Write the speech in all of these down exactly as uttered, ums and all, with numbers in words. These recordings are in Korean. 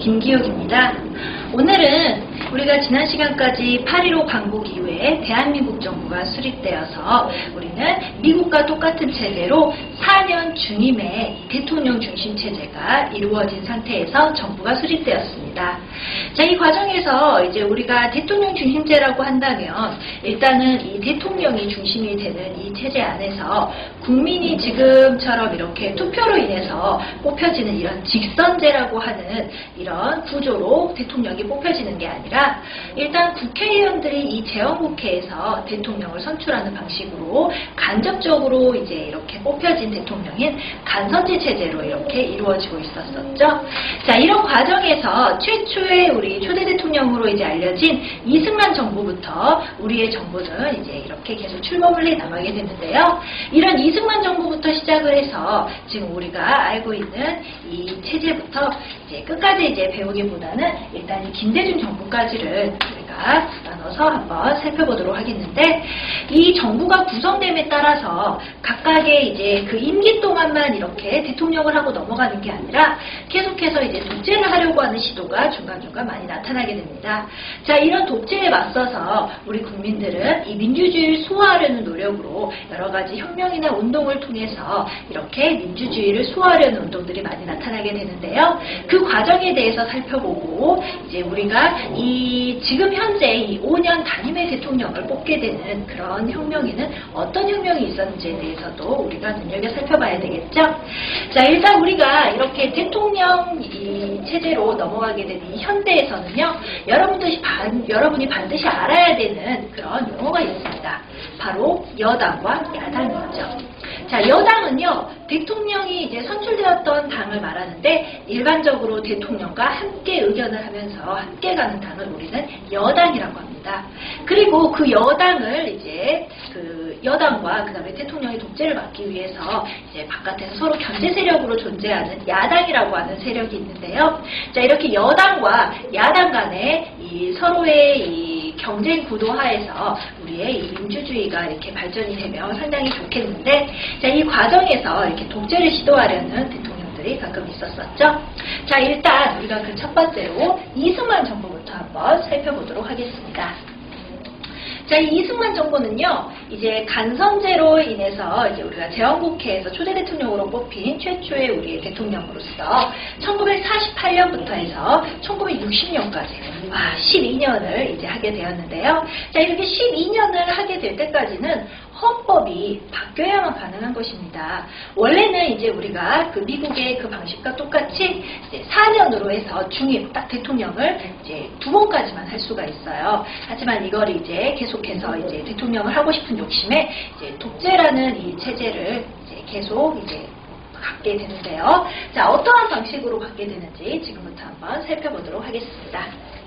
김기욱입니다. 오늘은 우리가 지난 시간까지 팔 일오 광복 이후에 대한민국 정부가 수립되어서 우리는 미국과 똑같은 체제로 사 년 중임의 대통령 중심 체제가 이루어진 상태에서 정부가 수립되었습니다. 자, 이 과정에서 이제 우리가 대통령 중심제라고 한다면 일단은 이 대통령이 중심이 되는 이 체제 안에서 국민이 지금처럼 이렇게 투표로 인해서 뽑혀지는 이런 직선제라고 하는 이런 구조로 대통령이 뽑혀지는 게 아니라 일단 국회의원들이 이 재헌국회에서 대통령을 선출하는 방식으로 간접적으로 이제 이렇게 뽑혀진 대통령인 간선제 체제로 이렇게 이루어지고 있었었죠. 자, 이런 과정에서 최초의 우리 초대 대통령으로 이제 알려진 이승만 정부부터 우리의 정부는 이제 이렇게 계속 출범을 해 나가게 됐는데요. 이런 이승만 정부부터 시작을 해서 지금 우리가 알고 있는 이 체제부터 이제 끝까지 이제 배우기보다는 일단 이 김대중 정부까지를 우리가 나눠서 한번 살펴보도록 하겠는데, 이 정부가 구성됨에 따라서 각각의 이제 그 임기 동안만 이렇게 대통령을 하고 넘어가는 게 아니라 계속해서 이제 독재를 하려고 하는 시도가 중간중간 많이 나타나게 됩니다. 자, 이런 독재에 맞서서 우리 국민들은 이 민주주의를 수호하려는 노력으로 여러 가지 혁명이나 운동을 통해서 이렇게 민주주의를 수호하려는 운동들이 많이 나타나게 되는데요. 그 과정에 대해서 살펴보고 이제 우리가 이 지금 현재 이 오 년 단임의 대통령을 뽑게 되는 그런 혁명에는 어떤 혁명이 있었는지에 대해서도 우리가 눈여겨 살펴봐야 되겠죠. 자, 일단 우리가 이렇게 대통령 이 체제로 넘어가게 된 이 현대에서는요, 여러분들이 반, 여러분이 반드시 알아야 되는 그런 용어가 있습니다. 바로 여당과 야당이 있죠. 자, 여당은요, 대통령이 이제 선출되었던 당을 말하는데, 일반적으로 대통령과 함께 의견을 하면서 함께 가는 당을 우리는 여당이라고 합니다. 그리고 그 여당을 이제 그 여당과 그 다음에 대통령의 독재를 막기 위해서 이제 바깥에서 서로 견제 세력으로 존재하는 야당이라고 하는 세력이 있는데요. 자, 이렇게 여당과 야당 간의 이 서로의 이 경쟁 구도 하에서 우리의 이 민주주의가 이렇게 발전이 되면 상당히 좋겠는데, 자, 이 과정에서 이렇게 독재를 시도하려는 대통령들이 가끔 있었었죠. 자, 일단 우리가 그 첫 번째로 이승만 정부부터 한번 살펴보도록 하겠습니다. 자, 이 이승만 정부는요, 이제 간선제로 인해서 이제 우리가 재헌국회에서 초대 대통령으로 뽑힌 최초의 우리의 대통령으로서 천구백사십팔 년부터 해서 천구백육십 년까지, 와, 십이 년을 이제 하게 되었는데요. 자, 이렇게 십이 년을 하게 될 때까지는 헌법이 바뀌어야만 가능한 것입니다. 원래는 이제 우리가 그 미국의 그 방식과 똑같이 이제 사 년으로 해서 중임 딱 대통령을 이제 두 번까지만 할 수가 있어요. 하지만 이걸 이제 계속해서 이제 대통령을 하고 싶은 욕심에 이제 독재라는 이 체제를 이제 계속 이제 갖게 되는데요. 자, 어떠한 방식으로 갖게 되는지 지금부터 한번 살펴보도록 하겠습니다.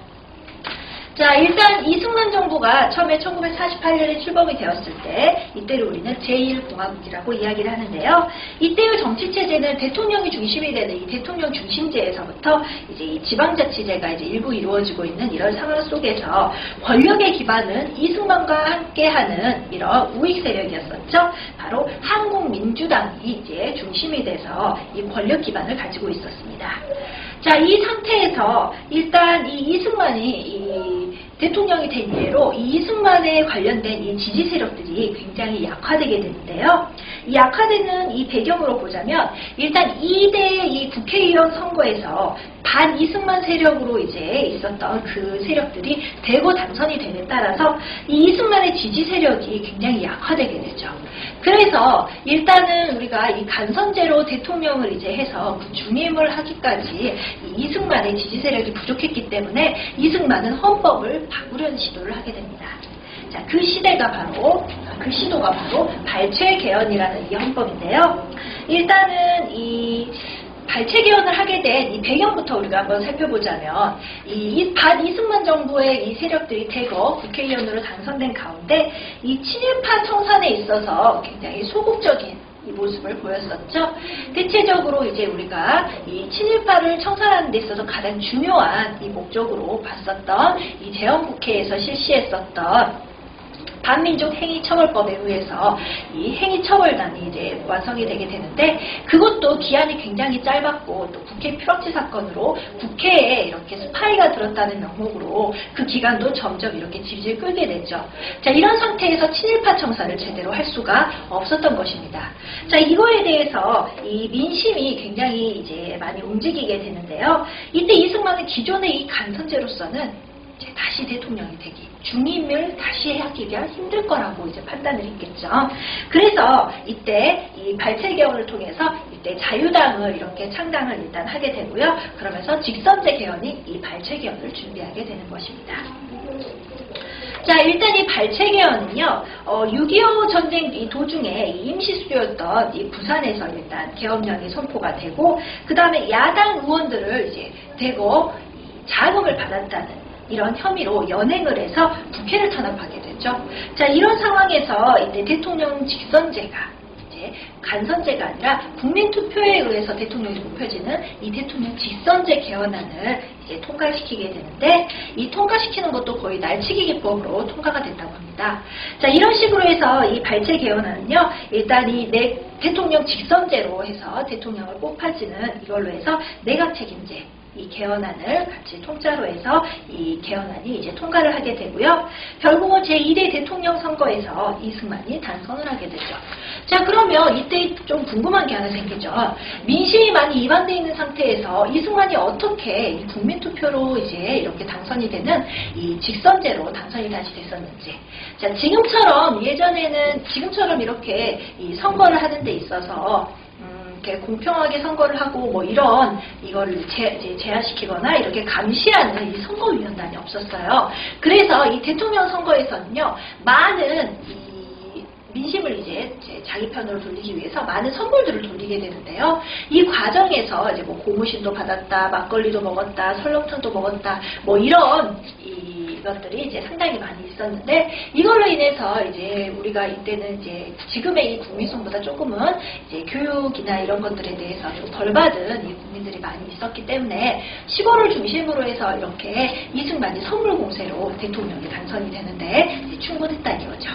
자, 일단 이승만 정부가 처음에 천구백사십팔 년에 출범이 되었을 때 이때를 우리는 제일 공화국이라고 이야기를 하는데요. 이때의 정치체제는 대통령이 중심이 되는 이 대통령 중심제에서부터 이제 이 지방자치제가 이제 일부 이루어지고 있는 이런 상황 속에서 권력의 기반은 이승만과 함께하는 이런 우익 세력이었었죠. 바로 한국민주당이 이제 중심이 돼서 이 권력 기반을 가지고 있었습니다. 자, 이 상태에서 일단 이 이승만이 이 대통령이 된 이래로 이 이승만에 관련된 이 지지 세력들이 굉장히 약화되게 되는데요. 이 약화되는 이 배경으로 보자면 일단 이 대 이 국회의원 선거에서 반 이승만 세력으로 이제 있었던 그 세력들이 대거 당선이 됨에 따라서 이 이승만의 지지 세력이 굉장히 약화되게 되죠. 그래서 일단은 우리가 이 간선제로 대통령을 이제 해서 그 중임을 하기까지 이 이승만의 지지 세력이 부족했기 때문에 이승만은 헌법을 바꾸려는 시도를 하게 됩니다. 자, 그 시대가 바로, 그 시도가 바로 발췌 개헌이라는 이 헌법인데요. 일단은 이 발췌 개헌을 하게 된 이 배경부터 우리가 한번 살펴보자면, 이 반 이승만 정부의 이 세력들이 대거 국회의원으로 당선된 가운데 이 친일파 청산에 있어서 굉장히 소극적인 이 모습을 보였었죠. 대체적으로 이제 우리가 이 친일파를 청산하는 데 있어서 가장 중요한 이 목적으로 봤었던 이 재헌국회에서 실시했었던 대한민국 행위처벌법에 의해서 이 행위처벌단이 이제 완성이 되게 되는데 그것도 기한이 굉장히 짧았고 또 국회 피락지 사건으로 국회에 이렇게 스파이가 들었다는 명목으로 그 기간도 점점 이렇게 질질 끌게 되죠. 자, 이런 상태에서 친일파 청사를 제대로 할 수가 없었던 것입니다. 자, 이거에 대해서 이 민심이 굉장히 이제 많이 움직이게 되는데요. 이때 이승만은 기존의 이 간선제로서는 이제 다시 대통령이 되기, 중임을 다시 하기가 힘들 거라고 이제 판단을 했겠죠. 그래서 이때 이 발췌개헌을 통해서 이때 자유당을 이렇게 창당을 일단 하게 되고요. 그러면서 직선제 개헌이 이 발췌개헌을 준비하게 되는 것입니다. 자, 일단 이 발췌개헌은요, 어, 육이오 전쟁 이 도중에 이 임시수교였던 이 부산에서 일단 개헌령이 선포가 되고, 그 다음에 야당 의원들을 이제 대거 자금을 받았다는 이런 혐의로 연행을 해서 국회를 탄압하게 되죠. 자, 이런 상황에서 이때 대통령 직선제가 이제 간선제가 아니라 국민투표에 의해서 대통령이 뽑혀지는 이 대통령 직선제 개헌안을 이제 통과시키게 되는데 이 통과시키는 것도 거의 날치기 기법으로 통과가 됐다고 합니다. 자, 이런 식으로 해서 이 발췌 개헌안은요, 일단 이 내, 대통령 직선제로 해서 대통령을 뽑아지는 이걸로 해서 내각 책임제 이 개헌안을 같이 통짜로 해서 이 개헌안이 이제 통과를 하게 되고요. 결국은 제일 대 대통령 선거에서 이승만이 당선을 하게 되죠. 자, 그러면 이때 좀 궁금한 게 하나 생기죠. 민심이 많이 이반되어 있는 상태에서 이승만이 어떻게 이 국민투표로 이제 이렇게 당선이 되는 이 직선제로 당선이 다시 됐었는지. 자, 지금처럼 예전에는 지금처럼 이렇게 이 선거를 하는 데 있어서 이렇게 공평하게 선거를 하고 뭐 이런 이거를 제, 이제 제한시키거나 이렇게 감시하는 이 선거위원단이 없었어요. 그래서 이 대통령 선거에서는요, 많은 이 민심을 이제 자기 편으로 돌리기 위해서 많은 선물들을 돌리게 되는데요. 이 과정에서 이제 뭐 고무신도 받았다, 막걸리도 먹었다, 설렁탕도 먹었다, 뭐 이런 이 이것들이 이제 상당히 많이 있었는데 이걸로 인해서 이제 우리가 이때는 이제 지금의 이 국민성보다 조금은 이제 교육이나 이런 것들에 대해서 좀 덜 받은 이 국민들이 많이 있었기 때문에 시골을 중심으로 해서 이렇게 이승만이 선물 공세로 대통령이 당선이 되는데 이제 충분했다 이거죠.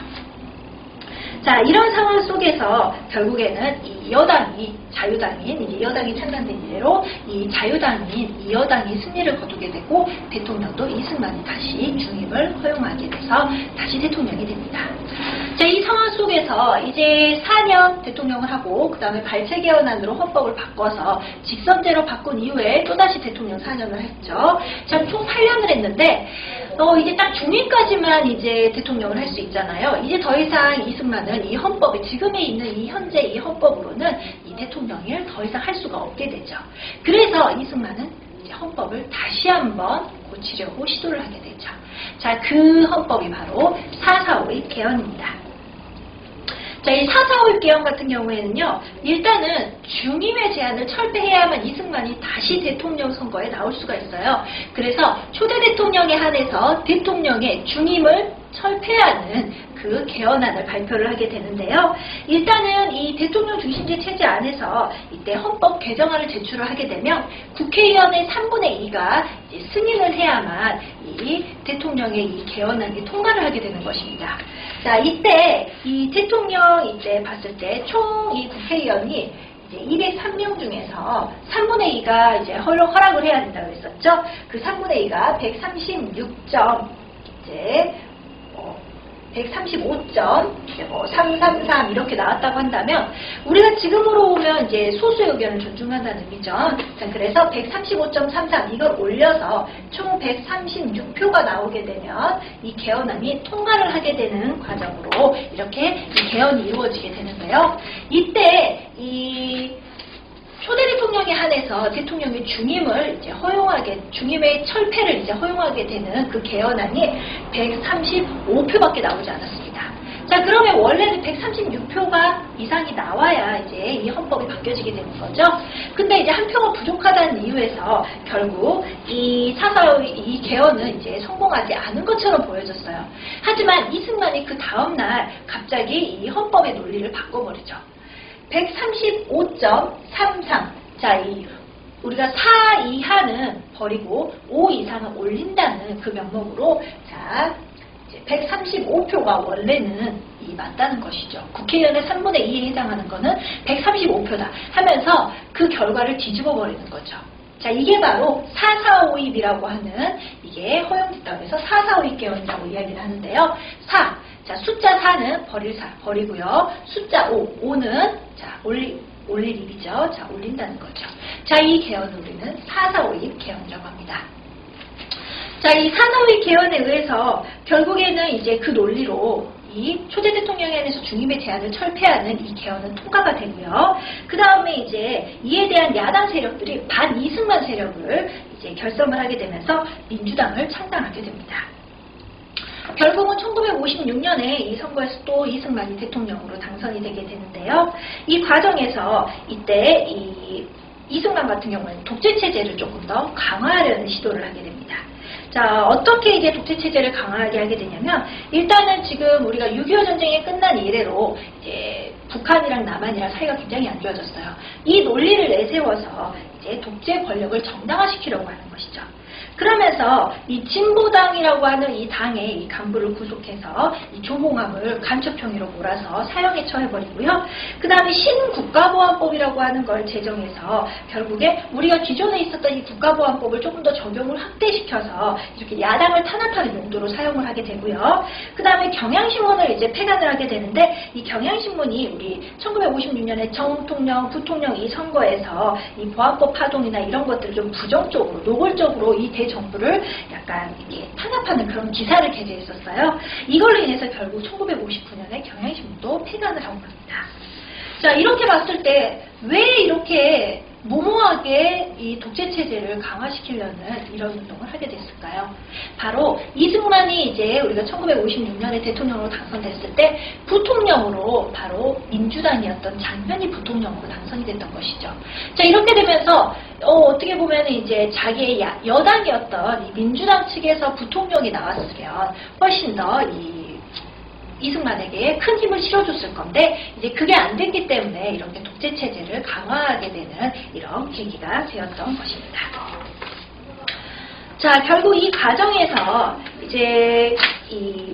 자, 이런 상황 속에서 결국에는 이 여당이 자유당인 이제 여당이 창단된 이래로 이 자유당인 이 여당이 승리를 거두게 되고 대통령도 이승만이 다시 중임을 허용하게 돼서 다시 대통령이 됩니다. 자, 이 상황 속에서 이제 사 년 대통령을 하고 그 다음에 발췌 개헌안으로 헌법을 바꿔서 직선제로 바꾼 이후에 또다시 대통령 사 년을 했죠. 자, 총 팔 년을 했는데 어, 이제 딱 중임까지만 이제 대통령을 할 수 있잖아요. 이제 더 이상 이승만은 이 헌법에 지금에 있는 이 현재 이 헌법으로는 이 대통령을 더 이상 할 수가 없게 되죠. 그래서 이승만은 이제 헌법을 다시 한번 고치려고 시도를 하게 되죠. 자, 그 헌법이 바로 사사오일 개헌입니다. 자, 이 사사오일 개헌 같은 경우에는요, 일단은 중임의 제한을 철폐해야만 이승만이 다시 대통령 선거에 나올 수가 있어요. 그래서 초대 대통령에 한해서 대통령의 중임을 철폐하는 그 개헌안을 발표를 하게 되는데요. 일단은 이 대통령 중심제 체제 안에서 이때 헌법 개정안을 제출을 하게 되면 국회의원의 삼분의 이가 이제 승인을 해야만 이 대통령의 이 개헌안이 통과를 하게 되는 것입니다. 자, 이때 이 대통령 이때 봤을 때 총 이 국회의원이 이제 이백삼 명 중에서 삼분의 이가 이제 허락, 허락을 해야 된다고 했었죠. 그 삼분의 이가 백삼십육 점 이제 백삼십오 점 뭐 삼삼삼 이렇게 나왔다고 한다면 우리가 지금으로 보면 이제 소수의 의견을 존중한다는 의미죠. 자, 그래서 백삼십오 점 삼삼 이걸 올려서 총 백삼십육 표가 나오게 되면 이 개헌안이 통과를 하게 되는 과정으로 이렇게 이 개헌이 이루어지게 되는데요. 이때 이 초대 대통령에 한해서 대통령의 중임을 이제 허용하게, 중임의 철폐를 이제 허용하게 되는 그 개헌안이 백삼십오 표밖에 나오지 않았습니다. 자, 그러면 원래는 백삼십육 표가 이상이 나와야 이제 이 헌법이 바뀌어지게 되는 거죠. 근데 이제 한 표가 부족하다는 이유에서 결국 이 사사오일 이 개헌은 이제 성공하지 않은 것처럼 보여졌어요. 하지만 이승만이 그 다음날 갑자기 이 헌법의 논리를 바꿔버리죠. 백삼십오 점 삼삼. 자, 이 우리가 사 이하는 버리고 오 이상은 올린다는 그 명목으로 자, 이제 백삼십오 표가 원래는 이 맞다는 것이죠. 국회의원의 삼분의 이에 해당하는 거는 백삼십오 표다 하면서 그 결과를 뒤집어 버리는 거죠. 자, 이게 바로 사사오입이라고 하는 이게 허용됐다고 해서 사사오입 개헌이라고 이야기를 하는데요. 사, 자 숫자 사는 버릴 사, 버리고요. 숫자 오, 오는 자 올리, 올릴 일이죠. 자 올린다는 거죠. 자, 이 개헌을 우리는 사사오입 개헌이라고 합니다. 자, 이 사사오입 개헌에 의해서 결국에는 이제 그 논리로 이 초대 대통령에 한해서 중임의 제한을 철폐하는 이 개헌은 통과가 되고요. 그 다음에 이제 이에 대한 야당 세력들이 반이승만 세력을 이제 결성을 하게 되면서 민주당을 창당하게 됩니다. 결국은 천구백오십육 년에 이 선거에서 또 이승만이 대통령으로 당선이 되게 되는데요. 이 과정에서 이때 이 이승만 같은 경우는 독재체제를 조금 더 강화하려는 시도를 하게 됩니다. 자, 어떻게 이제 독재체제를 강화하게 하게 되냐면, 일단은 지금 우리가 육이오 전쟁이 끝난 이래로 이제 북한이랑 남한이랑 사이가 굉장히 안 좋아졌어요. 이 논리를 내세워서 이제 독재 권력을 정당화시키려고 하는 것이죠. 그러면서 이 진보당이라고 하는 이 당의 이 간부를 구속해서 이 조봉암을 간첩 혐의로 몰아서 사형에 처해버리고요. 그 다음에 신국가보안법이라고 하는 걸 제정해서 결국에 우리가 기존에 있었던 이 국가보안법을 조금 더 적용을 확대시켜서 이렇게 야당을 탄압하는 용도로 사용을 하게 되고요. 그 다음에 경향신문을 이제 폐간을 하게 되는데, 이 경향신문이 우리 천구백오십육 년에 정통령, 부통령 이 선거에서 이 보안법 파동이나 이런 것들을 좀 부정적으로, 노골적으로 이 대 정부를 약간 이렇게 탄압하는 그런 기사를 게재했었어요. 이걸로 인해서 결국 천구백오십구 년에 경향신문도 폐간을 하고 갑니다. 자, 이렇게 봤을 때 왜 이렇게 무모하게 이 독재체제를 강화시키려는 이런 운동을 하게 됐을까요? 바로 이승만이 이제 우리가 천구백오십육 년에 대통령으로 당선됐을 때 부통령으로 바로 민주당이었던 장면이 부통령으로 당선이 됐던 것이죠. 자, 이렇게 되면서 어, 어떻게 보면 이제 자기의 야, 여당이었던 이 민주당 측에서 부통령이 나왔으면 훨씬 더 이 이승만에게 큰 힘을 실어줬을 건데, 이제 그게 안 됐기 때문에 이렇게 독재체제를 강화하게 되는 이런 계기가 되었던 것입니다. 자, 결국 이 과정에서 이제 이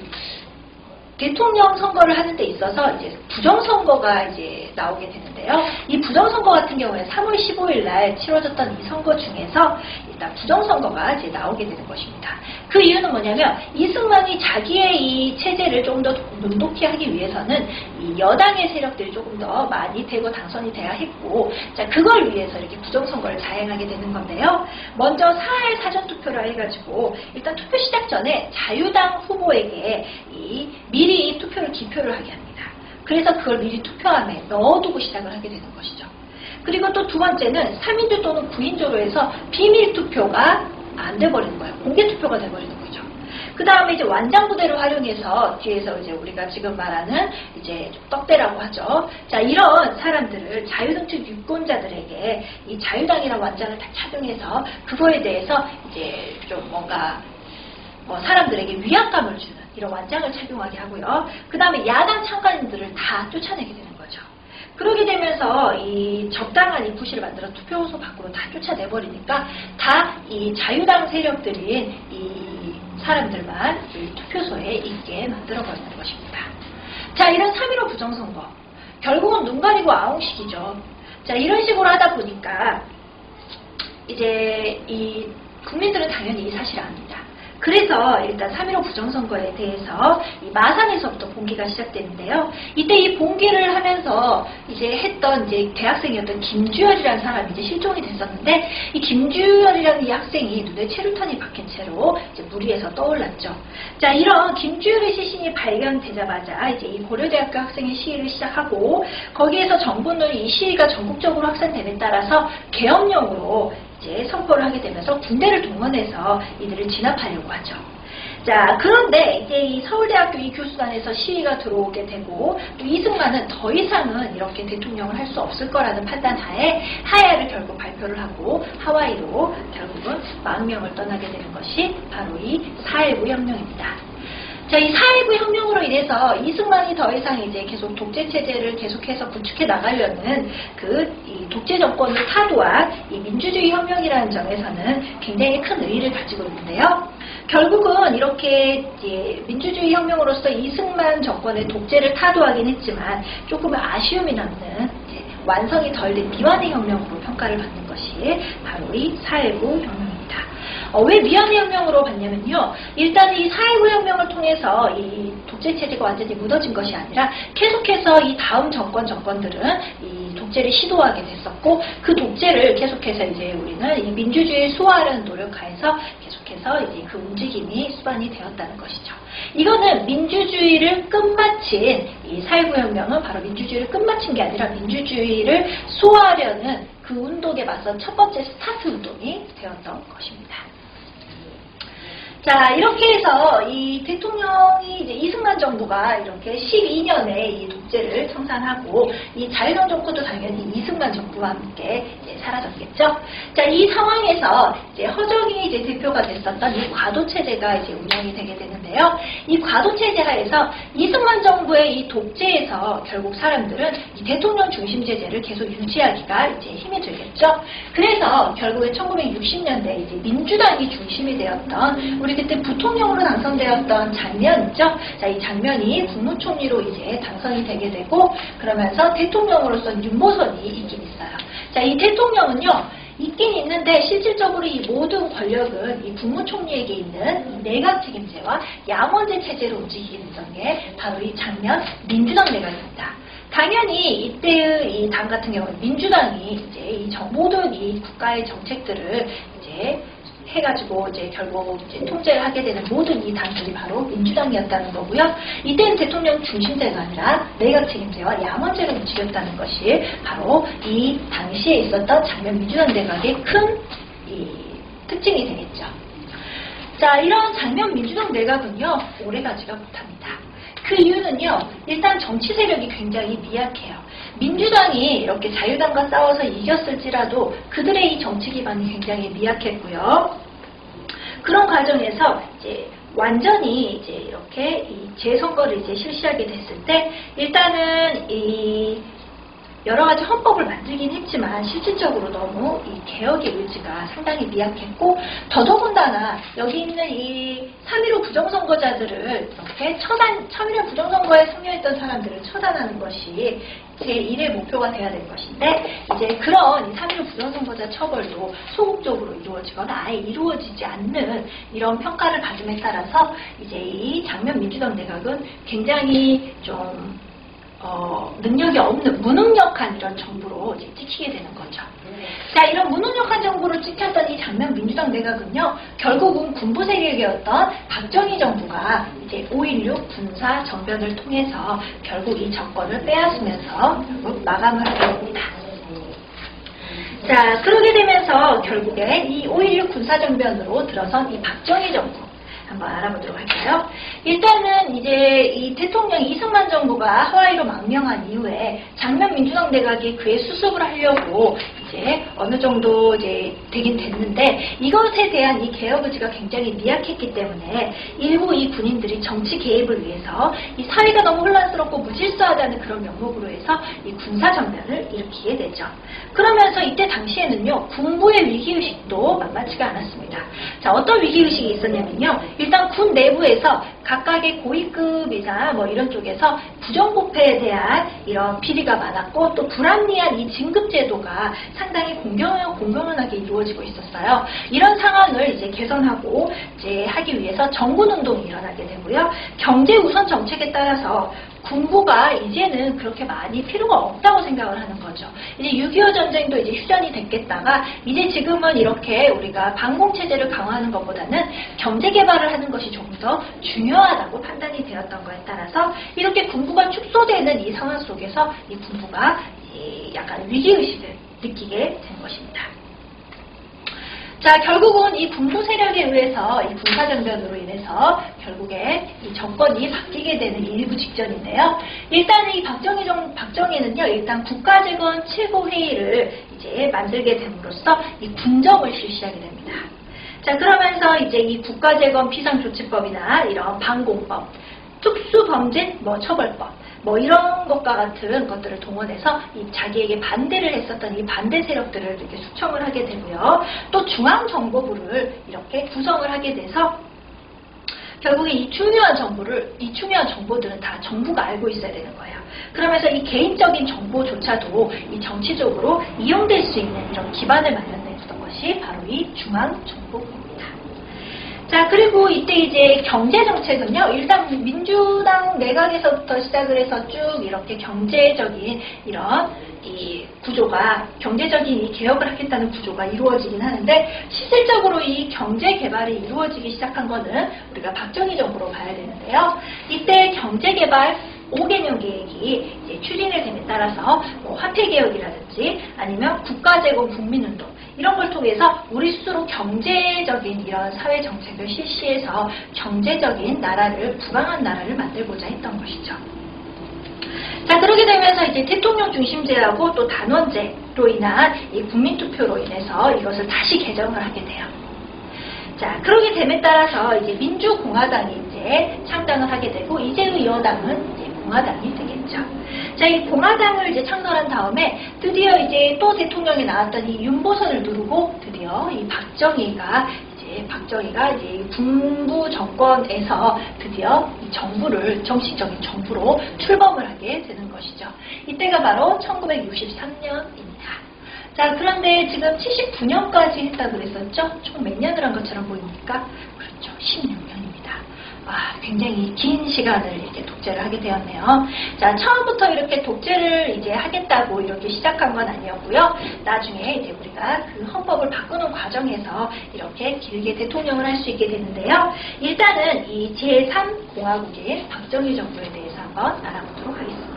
대통령 선거를 하는 데 있어서 이제 부정선거가 이제 나오게 되는데요. 이 부정선거 같은 경우에 삼월 십오일 날 치러졌던 이 선거 중에서 일단 부정선거가 이제 나오게 되는 것입니다. 그 이유는 뭐냐면, 이승만이 자기의 이 체제를 조금 더 돈독히 하기 위해서는 이 여당의 세력들이 조금 더 많이 되고 당선이 돼야 했고, 자, 그걸 위해서 이렇게 부정선거를 자행하게 되는 건데요. 먼저 사일 사전투표를 해가지고 일단 투표 시작 전에 자유당 후보에게 이 미리 투표를 기표를 하게 합니다. 그래서 그걸 미리 투표함에 넣어두고 시작을 하게 되는 것이죠. 그리고 또 두 번째는 삼 인조 또는 구 인조로 해서 비밀 투표가 안 돼버리는 거예요. 공개 투표가 돼버리는 거죠. 그 다음에 이제 완장부대를 활용해서 뒤에서 이제 우리가 지금 말하는 이제 떡대라고 하죠. 자, 이런 사람들을 자유당 측 유권자들에게 이 자유당이라는 완장을 다 착용해서 그거에 대해서 이제 좀 뭔가 뭐 사람들에게 위압감을 주는 이런 완장을 착용하게 하고요. 그 다음에 야당 참가인들을 다 쫓아내게 되는 거죠. 그러게 되면서 이 적당한 이 부시를 만들어 투표소 밖으로 다 쫓아내버리니까 다 이 자유당 세력들인 이 사람들만 이 투표소에 있게 만들어버리는 것입니다. 자, 이런 삼 일오 부정선거. 결국은 눈 가리고 아웅식이죠. 자, 이런 식으로 하다 보니까 이제 이 국민들은 당연히 이 사실을 압니다. 그래서 일단 삼 일오 부정선거에 대해서 이 마산에서부터 봉기가 시작되는데요. 이때 이 봉기를 하면서 이제 했던 이제 대학생이었던 김주열이라는 사람이 이제 실종이 됐었는데, 이 김주열이라는 이 학생이 눈에 체류탄이 박힌 채로 이제 무리에서 떠올랐죠. 자, 이런 김주열의 시신이 발견되자마자 이제 이 고려대학교 학생의 시위를 시작하고, 거기에서 정부는 이 시위가 전국적으로 확산됨에 따라서 계엄령으로 이제 선포를 하게 되면서 군대를 동원해서 이들을 진압하려고 하죠. 자, 그런데 이제 이 서울대학교 이 교수단에서 시위가 들어오게 되고, 또 이승만은 더 이상은 이렇게 대통령을 할 수 없을 거라는 판단 하에 하야를 결국 발표를 하고 하와이로 결국은 만 명을 떠나게 되는 것이 바로 이 사 일구 혁명입니다. 자, 이 사 일구 혁명으로 인해서 이승만이 더 이상 이제 계속 독재 체제를 계속해서 구축해 나가려는 그 이 독재 정권을 타도한 이 민주주의 혁명이라는 점에서는 굉장히 큰 의의를 가지고 있는데요. 결국은 이렇게 이제 민주주의 혁명으로서 이승만 정권의 독재를 타도하긴 했지만 조금 아쉬움이 남는 이제 완성이 덜 된 미완의 혁명으로 평가를 받는 것이 바로 이 사일구 혁명입니다. 어, 왜 미완의 혁명으로 봤냐면요. 일단 이 사일구 혁명을 통해서 이 독재 체제가 완전히 무너진 것이 아니라 계속해서 이 다음 정권 정권들은 이 독재를 시도하게 됐었고 그 독재를 계속해서 이제 우리는 이 민주주의 수호하려는 노력하에서 계속해서 이제 그 움직임이 수반이 되었다는 것이죠. 이거는 민주주의를 끝마친 이 사일구 혁명은 바로 민주주의를 끝마친 게 아니라 민주주의를 수호하려는 그 운동에 맞선 첫 번째 스타트 운동이 되었던 것입니다. 자, 이렇게 해서 이 대통령이 이제 이승만 정부가 이렇게 십이 년에 이 독재를 청산하고 이 자유당 정권도 당연히 이승만 정부와 함께 이제 사라졌겠죠. 자, 이 상황에서 이제 허정이 이제 대표가 됐었던 이 과도 체제가 이제 운영이 되게 되는데요. 이 과도 체제 하에서 이승만 정부의 이 독재에서 결국 사람들은 이 대통령 중심 체제를 계속 유지하기가 이제 힘이 들겠죠. 그래서 결국에 천구백육십 년대 이제 민주당이 중심이 되었던 우리 그때 부통령으로 당선되었던 장면 있죠? 자, 이 장면이 국무총리로 이제 당선이 되게 되고 그러면서 대통령으로서 윤모선이 있긴 있어요. 자, 이 대통령은요. 있긴 있는데 실질적으로 이 모든 권력은 이 국무총리에게 있는 이 내각 책임제와 양원제 체제로 움직이는 게 바로 이 장면 민주당 내각입니다. 당연히 이때의 이 당 같은 경우는 민주당이 이제 이 정, 모든 이 국가의 정책들을 이제 해가지고 이제 결국 이제 통제를 하게 되는 모든 이 당들이 바로 민주당이었다는 거고요. 이때는 대통령 중심제가 아니라 내각 책임제와 양원제로 움직였다는 것이 바로 이 당시에 있었던 장면 민주당 내각의 큰 이 특징이 되겠죠. 자, 이런 장면 민주당 내각은요 오래가지가 못합니다. 그 이유는요, 일단 정치 세력이 굉장히 미약해요. 민주당이 이렇게 자유당과 싸워서 이겼을지라도 그들의 이 정치 기반이 굉장히 미약했고요. 그런 과정에서 이제 완전히 이제 이렇게 이 재선거를 이제 실시하게 됐을 때 일단은 이 여러 가지 헌법을 만들긴 했지만 실질적으로 너무 이 개혁의 의지가 상당히 미약했고 더더군다나 여기 있는 이 삼 일오 부정선거자들을 이렇게 처단, 삼 일오 부정선거에 참여했던 사람들을 처단하는 것이 제일의 목표가 돼야 될 것인데 이제 그런 이 삼 일오 부정선거자 처벌도 소극적으로 이루어지거나 아예 이루어지지 않는 이런 평가를 받음에 따라서 이제 이 장면 민주당 내각은 굉장히 좀 어, 능력이 없는 무능력한 이런 정부로 이제 찍히게 되는 거죠. 자, 이런 무능력한 정부로 찍혔던 이 장면 민주당 내각은요, 결국은 군부 세력이었던 박정희 정부가 이제 오일육 군사 정변을 통해서 결국 이 정권을 빼앗으면서 결국 마감을 하게 됩니다. 자, 그러게 되면서 결국에 이 오일육 군사 정변으로 들어선 이 박정희 정부. 한번 알아보도록 할까요? 일단은 이제 이 대통령 이승만 정부가 하와이로 망명한 이후에 장면 민주당 내각이 그의 수습을 하려고 이제 어느 정도 이제 되긴 됐는데 이것에 대한 이 개혁 의지가 굉장히 미약했기 때문에 일부 이 군인들이 정치 개입을 위해서 이 사회가 너무 혼란스럽고 무질서하다는 그런 명목으로 해서 이 군사 정변을 일으키게 되죠. 그러면서 이때 당시에는요, 군부의 위기의식도 만만치가 않았습니다. 자, 어떤 위기의식이 있었냐면요, 일단 군 내부에서 각각의 고위급이나 뭐 이런 쪽에서 부정부패에 대한 이런 비리가 많았고 또 불합리한 이 진급제도가 상당히 공경, 공경연하게 이루어지고 있었어요. 이런 상황을 이제 개선하고 이제 하기 위해서 정군운동이 일어나게 되고요. 경제 우선 정책에 따라서 군부가 이제는 그렇게 많이 필요가 없다고 생각을 하는 거죠. 이제 육이오 전쟁도 이제 휴전이 됐겠다가 이제 지금은 이렇게 우리가 반공체제를 강화하는 것보다는 경제 개발을 하는 것이 조금 더 중요하다고 판단이 되었던 거에 따라서 이렇게 군부가 축소되는 이 상황 속에서 이 군부가 약간 위기의식을 느끼게 된 것입니다. 자, 결국은 이 군부 세력에 의해서 이 군사정변으로 인해서 결국에 이 정권이 바뀌게 되는 일부 직전인데요. 일단 이 박정희 정, 박정희는요, 일단 국가재건 최고회의를 이제 만들게 됨으로써 이 군정을 실시하게 됩니다. 자, 그러면서 이제 이 국가재건 비상조치법이나 이런 반공법, 특수범죄 뭐 처벌법, 뭐 이런 것과 같은 것들을 동원해서 이 자기에게 반대를 했었던 이 반대 세력들을 이렇게 숙청을 하게 되고요. 또 중앙정보부를 이렇게 구성을 하게 돼서 결국에 이 중요한 정보를, 이 중요한 정보들은 다 정부가 알고 있어야 되는 거예요. 그러면서 이 개인적인 정보조차도 이 정치적으로 이용될 수 있는 이런 기반을 마련했던 것이 바로 이 중앙정보부입니다. 자, 그리고 이때 이제 경제정책은요, 일단 민주당 내각에서부터 시작을 해서 쭉 이렇게 경제적인 이런 이 구조가, 경제적인 이 개혁을 하겠다는 구조가 이루어지긴 하는데, 실질적으로 이 경제 개발이 이루어지기 시작한 거는 우리가 박정희 정부로 봐야 되는데요. 이때 경제개발 오 개년 계획이 이제 추진이 됨에 따라서 뭐 화폐개혁이라든지 아니면 국가재건 국민운동 이런 걸 통해서 우리 스스로 경제적인 이런 사회정책을 실시해서 경제적인 나라를, 부강한 나라를 만들고자 했던 것이죠. 자, 그렇게 되면서 이제 대통령 중심제하고 또 단원제로 인한 이 국민투표로 인해서 이것을 다시 개정을 하게 돼요. 자, 그러게 됨에 따라서 이제 민주공화당이 이제 창당을 하게 되고, 이재우 여당은 이제 공화당이 되겠죠. 자, 이 공화당을 이제 창설한 다음에 드디어 이제 또 대통령이 나왔던 이 윤보선을 누르고 드디어 이 박정희가 이제 박정희가 이제 군부 정권에서 드디어 이 정부를, 정치적인 정부로 출범을 하게 되는 것이죠. 이때가 바로 천구백육십삼 년입니다. 자, 그런데 지금 칠십구 년까지 했다고 그랬었죠? 총 몇 년을 한 것처럼 보입니까? 그렇죠. 십육 년입니다. 아, 굉장히 긴 시간을 이렇게 독재를 하게 되었네요. 자, 처음부터 이렇게 독재를 이제 하겠다고 이렇게 시작한 건 아니었고요. 나중에 이제 우리가 그 헌법을 바꾸는 과정에서 이렇게 길게 대통령을 할 수 있게 되는데요. 일단은 이 제삼 공화국인 박정희 정부에 대해서 한번 알아보도록 하겠습니다.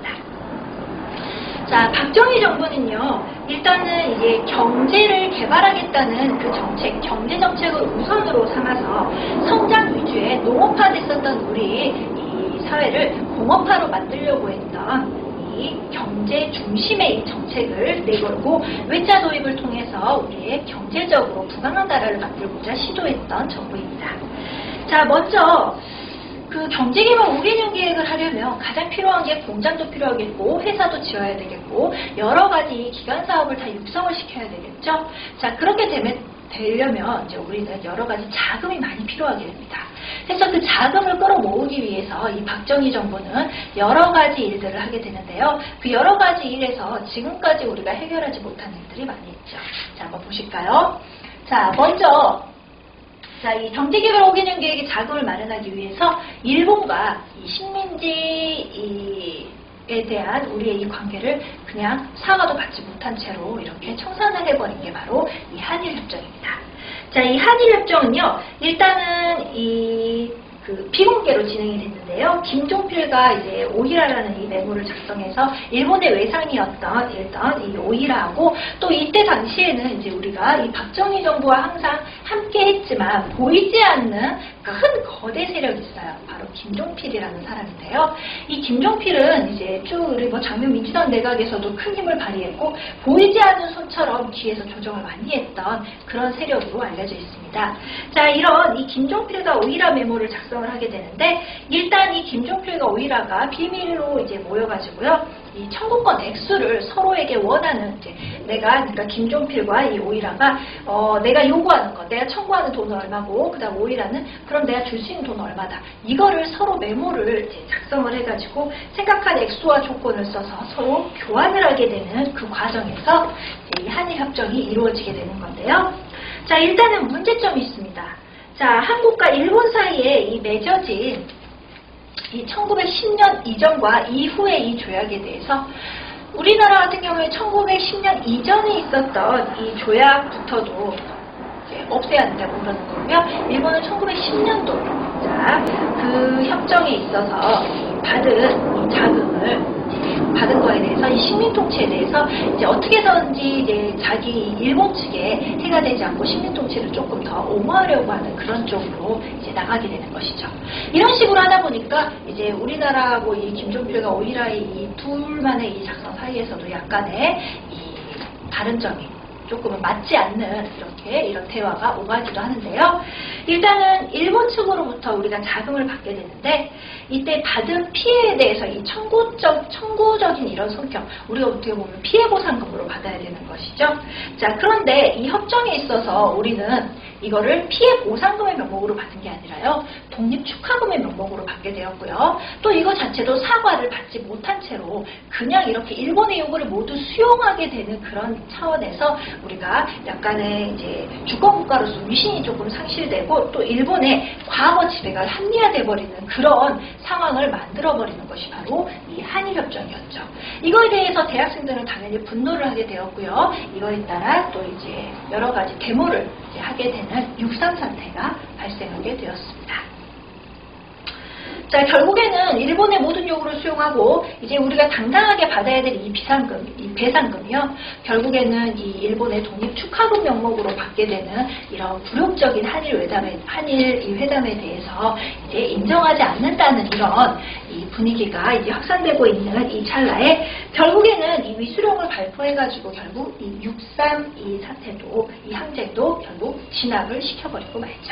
자, 박정희 정부는요, 일단은 이제 경제를 개발하겠다는 그 정책, 경제 정책을 우선으로 삼아서 성장 위주의 농업화됐었던 우리 이 사회를 공업화로 만들려고 했던 이 경제 중심의 이 정책을 내걸고 외자 도입을 통해서 우리의 경제적으로 부강한 나라를 만들고자 시도했던 정부입니다. 자, 먼저 그 경제개발 오 개년 계획을 하려면 가장 필요한 게 공장도 필요하겠고, 회사도 지어야 되겠고, 여러 가지 기간 사업을 다 육성을 시켜야 되겠죠. 자, 그렇게 되면, 되려면 이제 우리는 여러 가지 자금이 많이 필요하게 됩니다. 그래서 그 자금을 끌어모으기 위해서 이 박정희 정부는 여러 가지 일들을 하게 되는데요. 그 여러 가지 일에서 지금까지 우리가 해결하지 못한 일들이 많이 있죠. 자, 한번 보실까요? 자, 먼저 자, 이 경제개발 오 개년 계획의 자금을 마련하기 위해서 일본과 이 식민지에 대한 우리의 이 관계를 그냥 사과도 받지 못한 채로 이렇게 청산을 해버린 게 바로 이 한일협정입니다. 자, 이 한일협정은요, 일단은 이 그 비공개로 진행이 됐는데요. 김종필과 이제 오이라라는 이 메모를 작성해서 일본의 외상이었던 일단 이 오이라하고, 또 이때 당시에는 이제 우리가 이 박정희 정부와 항상 함께 했지만 보이지 않는 큰 거대 세력이 있어요. 바로 김종필이라는 사람인데요. 이 김종필은 이제 쭉 우리 뭐 장면 민주당 내각에서도 큰 힘을 발휘했고, 보이지 않는 손처럼 뒤에서 조정을 많이 했던 그런 세력으로 알려져 있습니다. 자, 이런 이 김종필과 오이라 메모를 작성 을 하게 되는데, 일단 이 김종필과 오이라가 비밀로 이제 모여가지고요, 이 청구권 액수를 서로에게 원하는, 이제 내가, 그러니까 김종필과 이 오이라가, 어, 내가 요구하는 것, 내가 청구하는 돈은 얼마고, 그 다음 오이라는, 그럼 내가 줄 수 있는 돈은 얼마다. 이거를 서로 메모를 이제 작성을 해가지고, 생각한 액수와 조건을 써서 서로 교환을 하게 되는 그 과정에서 이제 이 한일협정이 이루어지게 되는 건데요. 자, 일단은 문제점이 있습니다. 자, 한국과 일본 사이에 이 맺어진 이 천구백십 년 이전과 이후의 이 조약에 대해서 우리나라 같은 경우에 천구백십 년 이전에 있었던 이 조약부터도 이제 없애야 된다고 그러는 거고요. 일본은 천구백십 년도로 자, 그 협정에 있어서 받은 이 자금을 받은 거에 대해서 이 식민 통치에 대해서 이제 어떻게든지 이제 자기 일본 측에 해가 되지 않고 식민 통치를 조금 더 옹호하려고 하는 그런 쪽으로 이제 나가게 되는 것이죠. 이런 식으로 하다 보니까 이제 우리나라하고 이 김종필과 오이라의 이 둘만의 이 작성 사이에서도 약간의 이 다른 점이 조금은 맞지 않는 이렇게 이런 대화가 오가기도 하는데요. 일단은 일본 측으로부터 우리가 자금을 받게 되는데, 이때 받은 피해에 대해서 이 청구적, 청구적인 이런 성격, 우리가 어떻게 보면 피해 보상금으로 받아야 되는 것이죠. 자, 그런데 이 협정에 있어서 우리는 이거를 피해 보상금의 명목으로 받은 게 아니라요. 독립축하금의 명목으로 받게 되었고요. 또 이거 자체도 사과를 받지 못한 채로 그냥 이렇게 일본의 요구를 모두 수용하게 되는 그런 차원에서 우리가 약간의 이제 주권국가로서 위신이 조금 상실되고 또 일본의 과거 지배가 합리화돼 버리는 그런 상황을 만들어버리는 것이 바로 이 한일협정이었죠. 이거에 대해서 대학생들은 당연히 분노를 하게 되었고요. 이거에 따라 또 이제 여러 가지 데모를 이제 하게 되는 육삼 사태가 발생하게 되었습니다. 자, 결국에는 일본의 모든 요구를 수용하고 이제 우리가 당당하게 받아야 될 이 비상금, 이 배상금이요. 결국에는 이 일본의 독립 축하금 명목으로 받게 되는 이런 굴욕적인 한일 회담에, 한일 이 회담에 대해서 이제 인정하지 않는다는 이런 이 분위기가 이제 확산되고 있는 이 찰나에 결국에는 이 위수령을 발표해가지고 결국 이 육삼 이 사태도, 이 항쟁도 결국 진압을 시켜버리고 말죠.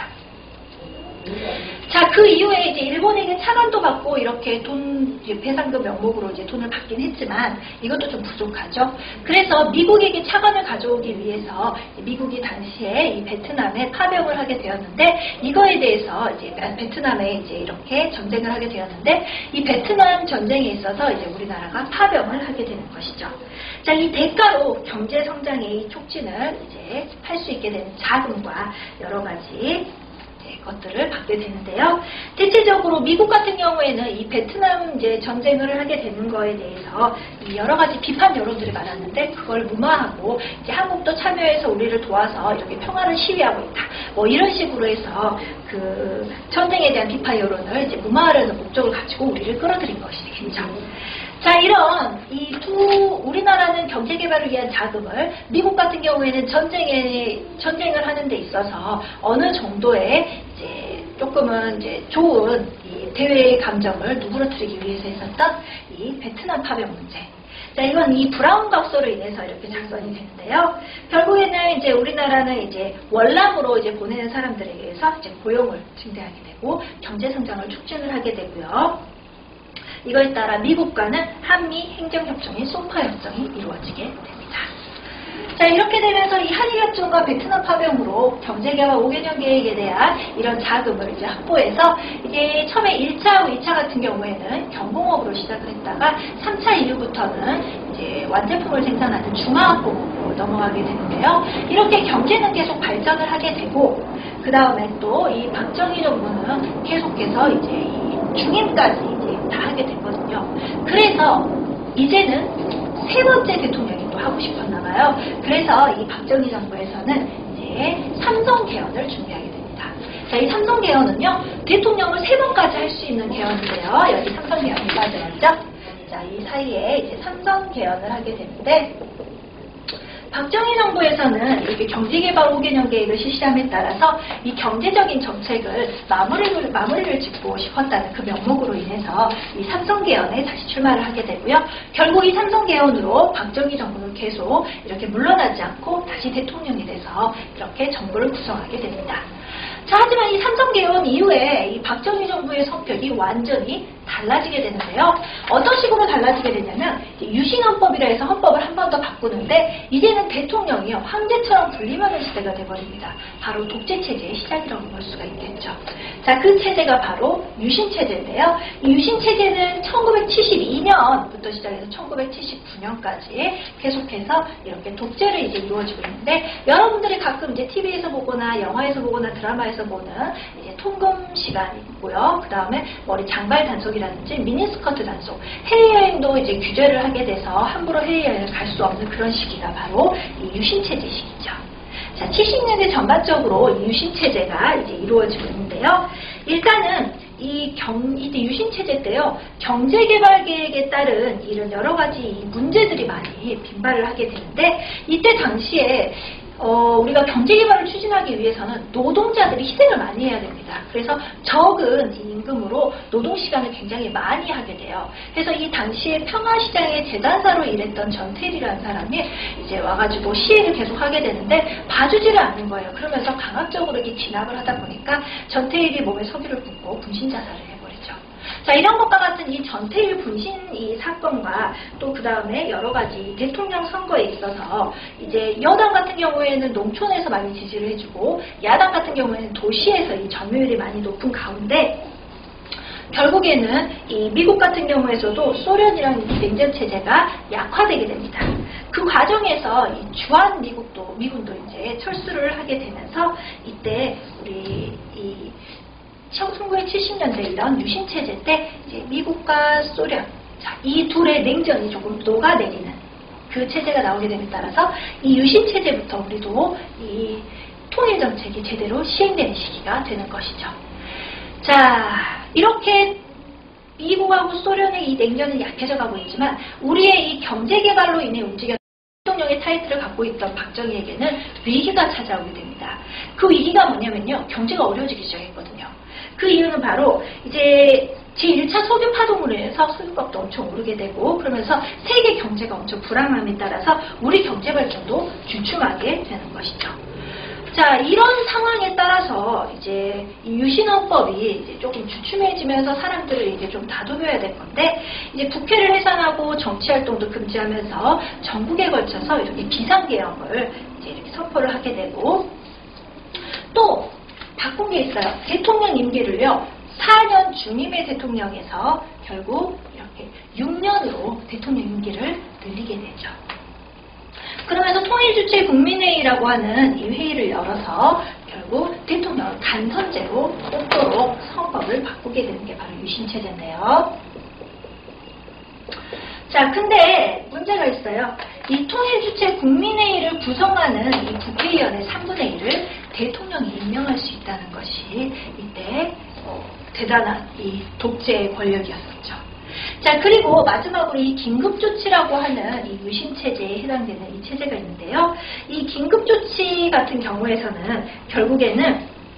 자, 그 이후에 이제 일본에게 차관도 받고 이렇게 돈, 배상금 명목으로 이제 돈을 받긴 했지만 이것도 좀 부족하죠. 그래서 미국에게 차관을 가져오기 위해서 미국이 당시에 이 베트남에 파병을 하게 되었는데 이거에 대해서 이제 베트남에 이제 이렇게 전쟁을 하게 되었는데 이 베트남 전쟁에 있어서 이제 우리나라가 파병을 하게 되는 것이죠. 자, 이 대가로 경제 성장의 촉진을 이제 할 수 있게 되는 자금과 여러 가지 것들을 받게 되는데요. 대체적으로 미국 같은 경우에는 이 베트남 이제 전쟁을 하게 되는 거에 대해서 이 여러 가지 비판 여론들이 많았는데 그걸 무마하고 이제 한국도 참여해서 우리를 도와서 이렇게 평화를 시위하고 있다. 뭐 이런 식으로 해서 그 전쟁에 대한 비판 여론을 이제 무마하려는 목적을 가지고 우리를 끌어들인 것이겠죠. 자, 이런 이 두 우리나라는 경제 개발을 위한 자금을 미국 같은 경우에는 전쟁에 전쟁을 하는 데 있어서 어느 정도의 이제 조금은 이제 좋은 이 대외의 감정을 누그러뜨리기 위해서 했었던 이 베트남 파병 문제. 자, 이건 이 브라운 각서로 인해서 이렇게 작성이 되는데요. 결국에는 이제 우리나라는 이제 월남으로 이제 보내는 사람들에 의해서 이제 고용을 증대하게 되고 경제 성장을 촉진을 하게 되고요. 이거에 따라 미국과는 한미 행정협정인 소파 협정이 이루어지게 됩니다. 자, 이렇게 되면서 이 한일협정과 베트남 파병으로 경제개발 오 개년 계획에 대한 이런 자금을 이제 확보해서 이제 처음에 일 차하고 이 차 같은 경우에는 경공업으로 시작을 했다가 삼 차 이후부터는 이제 완제품을 생산하는 중화학공업으로 넘어가게 되는데요. 이렇게 경제는 계속 발전을 하게 되고 그 다음에 또 이 박정희 정부는 계속해서 이제 이 중임까지 이제 다 하게 되거든요. 그래서 이제는 세 번째 대통령이 또 하고 싶었나 봐요. 그래서 이 박정희 정부에서는 이제 삼성 개헌을 준비하게 됩니다. 자, 이 삼성 개헌은요, 대통령을 세 번까지 할 수 있는 개헌인데요. 여기 삼성 개헌이 빠져있죠. 자, 이 사이에 이제 삼성 개헌을 하게 되는데, 박정희 정부에서는 이렇게 경제개발 오 개년 계획을 실시함에 따라서 이 경제적인 정책을 마무리를, 마무리를 짓고 싶었다는 그 명목으로 인해서 이 삼성개헌에 다시 출마를 하게 되고요. 결국 이 삼성개헌으로 박정희 정부는 계속 이렇게 물러나지 않고 다시 대통령이 돼서 이렇게 정부를 구성하게 됩니다. 자, 하지만 이 삼성개헌 이후에 이 박정희 정부의 성격이 완전히 달라지게 되는데요. 어떤 식으로 달라지게 되냐면 유신헌법이라 해서 헌법을 한 번 더 바꾸는데 이제는 대통령이요 황제처럼 군림하는 시대가 돼버립니다. 바로 독재체제의 시작이라고 볼 수가 있겠죠. 자, 그 체제가 바로 유신체제인데요. 이 유신체제는 천구백칠십이 년부터 시작해서 천구백칠십구 년까지 계속해서 이렇게 독재를 이제 이루어지고 있는데 여러분들이 가끔 이제 티비에서 보거나 영화에서 보거나 드라마에서 보는 이제 통금 시간이 있고요. 그 다음에 머리 장발 단속이라든지 미니스커트 단속, 해외여행도 이제 규제를 하게 돼서 함부로 해외여행을 갈 수 없는 그런 시기가 바로 이 유신체제 시기죠. 자, 칠십 년대 전반적으로 이 유신체제가 이제 이루어지고 있는데요. 일단은 이 경, 이때 유신체제 때요, 경제개발 계획에 따른 이런 여러 가지 문제들이 많이 빈발을 하게 되는데, 이때 당시에 어, 우리가 경제개발을 추진하기 위해서는 노동자들이 희생을 많이 해야 됩니다. 그래서 적은 임금으로 노동시간을 굉장히 많이 하게 돼요. 그래서 이 당시에 평화시장의 재단사로 일했던 전태일이라는 사람이 이제 와가지고 시위를 계속 하게 되는데 봐주지를 않는 거예요. 그러면서 강압적으로 이렇게 진압을 하다 보니까 전태일이 몸에 석유를 붓고 분신자살을 해버리죠. 자, 이런 것과 같은 이 전태일 분신 이 사건과 또 그 다음에 여러 가지 대통령 선거에 있어서 이제 여당 같은 경우에는 농촌에서 많이 지지를 해주고 야당 같은 경우에는 도시에서 이 점유율이 많이 높은 가운데 결국에는 이 미국 같은 경우에서도 소련이랑 냉전 체제가 약화되게 됩니다. 그 과정에서 이 주한 미국도 미군도 이제 철수를 하게 되면서 이때 우리 이 천구백칠십 년대 이런 유신 체제 때 이제 미국과 소련 자, 이 둘의 냉전이 조금 녹아내리는 그 체제가 나오게 됨에 따라서 이 유신 체제부터 우리도 이 통일 정책이 제대로 시행되는 시기가 되는 것이죠. 자, 이렇게 미국하고 소련의 이 냉전은 약해져 가고 있지만 우리의 이 경제 개발로 인해 움직여 대통령의 타이틀을 갖고 있던 박정희에게는 위기가 찾아오게 됩니다. 그 위기가 뭐냐면요, 경제가 어려워지기 시작했거든요. 그 이유는 바로 이제 제일 차 석유 파동으로 인해서 석유값도 엄청 오르게 되고 그러면서 세계 경제가 엄청 불안함에 따라서 우리 경제 발전도 주춤하게 되는 것이죠. 자, 이런 상황에 따라서 이제 이 유신헌법이 이제 조금 주춤해지면서 사람들을 이제 좀 다독여야 될 건데, 이제 국회를 해산하고 정치활동도 금지하면서 전국에 걸쳐서 이렇게 비상계엄을 이제 이렇게 선포를 하게 되고, 또 바꾼 게 있어요. 대통령 임기를요, 사 년 중임의 대통령에서 결국 이렇게 육 년으로 대통령 임기를 늘리게 되죠. 그러면서 통일주체 국민회의라고 하는 이 회의를 열어서 결국 대통령을 간선제로 뽑도록 헌법을 바꾸게 되는 게 바로 유신체제인데요. 자, 근데 문제가 있어요. 이 통일주체 국민회의를 구성하는 이 국회의원의 삼분의 일을 대통령이 임명할 수 있다는 것이 이때 어, 대단한 이 독재의 권력이었었죠. 자, 그리고 마지막으로 이 긴급조치라고 하는 이 유신체제에 해당되는 이 체제가 있는데요. 이 긴급조치 같은 경우에서는 결국에는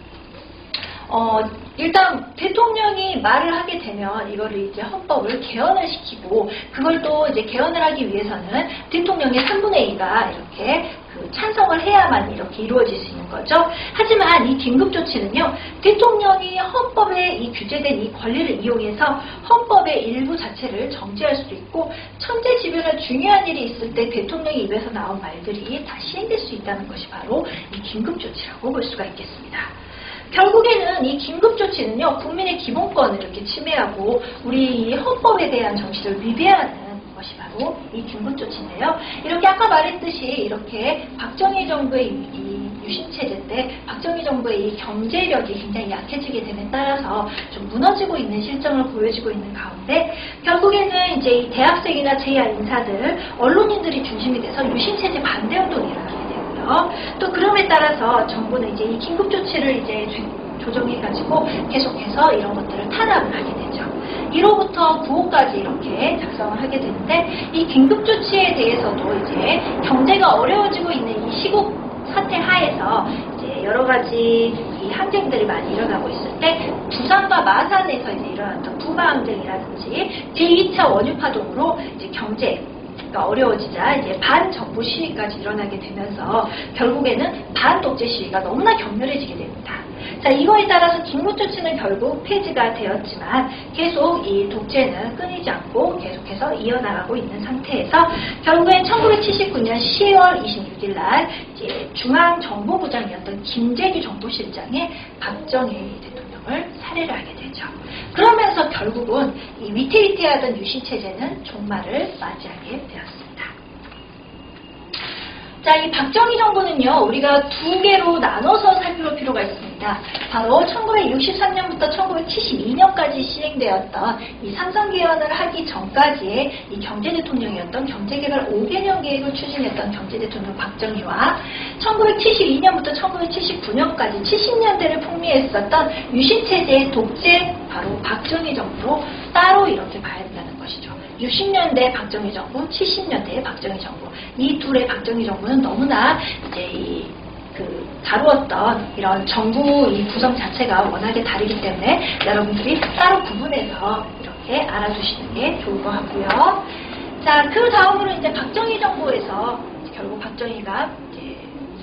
어, 일단 대통령이 말을 하게 되면 이거를 이제 헌법을 개헌을 시키고, 그걸 또 이제 개헌을 하기 위해서는 대통령의 삼분의 이가 이렇게 그 찬성을 해야만 이렇게 이루어질 수 있는 거죠. 하지만 이 긴급조치는요, 대통령이 헌법에 이 규제된 이 권리를 이용해서 헌법의 일부 자체를 정지할 수도 있고, 천재지변할 중요한 일이 있을 때 대통령의 입에서 나온 말들이 다 시행될 수 있다는 것이 바로 이 긴급조치라고 볼 수가 있겠습니다. 결국에는 이 긴급조치는요, 국민의 기본권을 이렇게 침해하고 우리 헌법에 대한 정신을 위배하는 것이 바로 이 긴급조치인데요. 이렇게 아까 말했듯이 이렇게 박정희 정부의 이 유신체제 때 박정희 정부의 이 경제력이 굉장히 약해지게 됨에 따라서 좀 무너지고 있는 실정을 보여지고 있는 가운데, 결국에는 이제 이 대학생이나 제야 인사들, 언론인들이 중심이 돼서 유신체제 반대운동이 일어나게 돼요. 또 그럼에 따라서 정부는 이제 이 긴급조치를 이제 조정해가지고 계속해서 이런 것들을 탄압을 하게 되죠. 일호부터 구호까지 이렇게 작성을 하게 되는데, 이 긴급조치에 대해서도 이제 경제가 어려워지고 있는 이 시국 사태 하에서 이제 여러 가지 이 항쟁들이 많이 일어나고 있을 때, 부산과 마산에서 이제 일어났던 부마항쟁이라든지 제이 차 원유파동으로 이제 경제 어려워지자 이제 반정부 시위까지 일어나게 되면서 결국에는 반독재 시위가 너무나 격렬해지게 됩니다. 자, 이거에 따라서 긴급조치는 결국 폐지가 되었지만 계속 이 독재는 끊이지 않고 계속해서 이어나가고 있는 상태에서 결국엔 천구백칠십구 년 시월 이십육 일 날 이제 중앙정보부장이었던 김재규 정보실장이 박정희 대통령을 살해를 하게 되죠. 그러면서 결국은 이 위태위태하던 유신체제는 종말을 맞이하게 되었습니다. 자, 이 박정희 정부는요, 우리가 두 개로 나눠서 살펴볼 필요가 있습니다. 바로 천구백육십삼 년부터 천구백칠십이 년까지 시행되었던 이 삼성개헌을 하기 전까지의 이 경제대통령이었던 경제개발 오 개년 계획을 추진했던 경제대통령 박정희와 천구백칠십이 년부터 천구백칠십구 년까지 칠십 년대를 풍미했었던 유신체제의 독재 바로 박정희 정부로 따로 이렇게 봐야 된다는 것이죠. 육십 년대 박정희 정부, 칠십 년대의 박정희 정부, 이 둘의 박정희 정부는 너무나 이제 이 그 다루었던 이런 정부 이 구성 자체가 워낙에 다르기 때문에 여러분들이 따로 구분해서 이렇게 알아두시는 게 좋을 것 같고요. 자, 그 다음으로 이제 박정희 정부에서 결국 박정희가 이제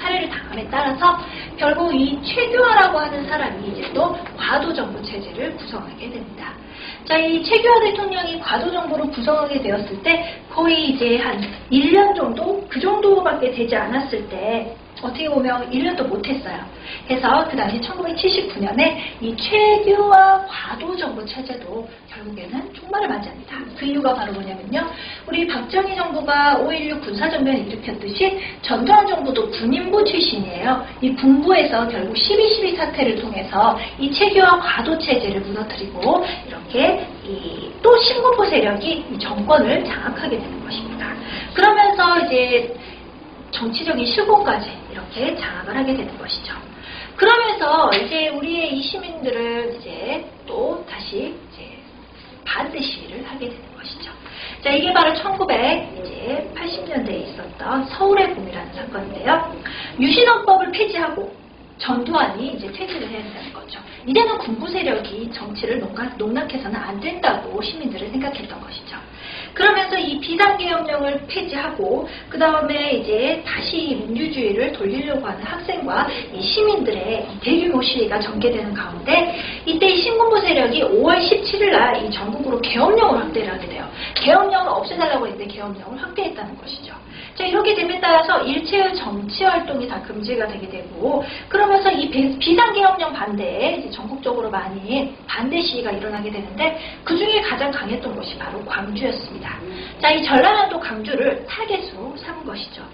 살해를 당함에 따라서 결국 이 최규하라고 하는 사람이 이제 또 과도정부 체제를 구성하게 됩니다. 자, 이 최규하 대통령이 과도정부를 구성하게 되었을 때 거의 이제 한 일 년 정도? 그 정도밖에 되지 않았을 때 어떻게 보면 일 년도 못했어요. 그래서 그 당시 천구백칠십구 년에 이 최규하 과도정부 체제도 결국에는 종말을 맞이합니다. 그 이유가 바로 뭐냐면요. 우리 박정희 정부가 오일육 군사정변을 일으켰듯이 전두환 정부도 군인부 출신이에요. 이 군부에서 결국 십이 십이 사태를 통해서 이 최규하 과도 체제를 무너뜨리고 이렇게 이 또 신군부 세력이 이 정권을 장악하게 되는 것입니다. 그러면서 이제 정치적인 실권까지 이렇게 장악을 하게 되는 것이죠. 그러면서 이제 우리의 이 시민들은 이제 또 다시 이제 반대 시위를 하게 되는 것이죠. 자, 이게 바로 천구백팔십 년대에 있었던 서울의 봄이라는 사건인데요. 유신헌법을 폐지하고 전두환이 이제 퇴진을 해야 된다는 거죠. 이제는 군부 세력이 정치를 농락, 농락해서는 안 된다고 시민들은 생각했던 것이죠. 그러면서 이 비상계엄령을 폐지하고 그 다음에 이제 다시 민주주의를 돌리려고 하는 학생과 이 시민들의 이 대규모 시위가 전개되는 가운데 이때 이 신군부 세력이 오월 십칠일 날 이 전국으로 계엄령을 확대를 하게 돼요. 계엄령을 없애달라고 했는데 계엄령을 확대했다는 것이죠. 자, 이렇게 됨에 따라서 일체의 정치 활동이 다 금지가 되게 되고 그러면서 이 비상계엄령 반대에 이제 전국적으로 많이 반대 시위가 일어나게 되는데 그 중에 가장 강했던 곳이 바로 광주였습니다. 자, 이 전라남도 광주를 타겟으로 삼은 것이죠.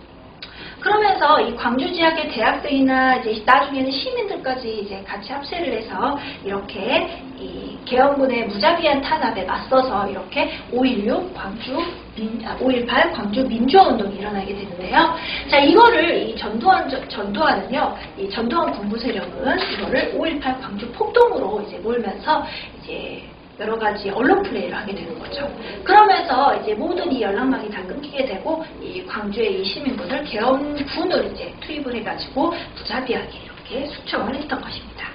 그러면서 이 광주 지역의 대학생이나 이제 나중에는 시민들까지 이제 같이 합세를 해서 이렇게 이 계엄군의 무자비한 탄압에 맞서서 이렇게 오일육 광주 민, 아, 오일팔 광주 민주화 운동이 일어나게 되는데요. 자, 이거를 이 전두환 전두환은요, 이 전두환 군부 세력은 이거를 오일팔 광주 폭동으로 이제 몰면서 이제 여러 가지 언론 플레이를 하게 되는 거죠. 그러면서 이제 모든 이 연락망이 다 끊기게 되고 이 광주의 이 시민분을 계엄군을 이제 투입을 해가지고 무자비하게 이렇게 숙청을 했던 것입니다.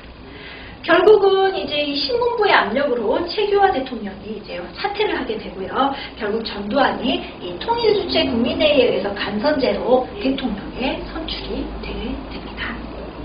결국은 이제 이 신군부의 압력으로 최규하 대통령이 이제 사퇴를 하게 되고요. 결국 전두환이 이 통일주체 국민회의에 의해서 간선제로 대통령에 선출이 되게 됩니다.